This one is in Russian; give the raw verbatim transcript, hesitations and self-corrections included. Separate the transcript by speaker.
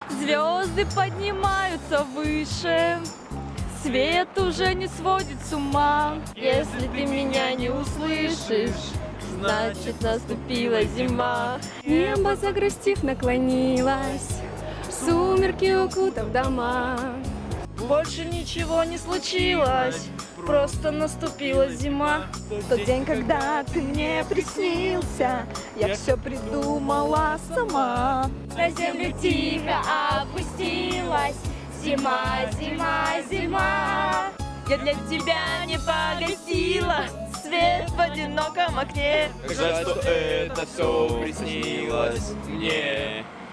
Speaker 1: Звезды поднимаются выше, свет уже не сводит с ума. Если ты меня не услышишь, значит наступила зима.
Speaker 2: Небо, загрустив, наклонилось, сумерки укутав дома.
Speaker 1: Больше ничего не случилось, просто наступила зима.
Speaker 2: Тот день, когда ты мне приснился, я все придумала сама.
Speaker 1: На землю тихо опустилась зима, зима, зима. Я для тебя не погасила свет в одиноком окне.
Speaker 3: Жаль, что это все приснилось мне.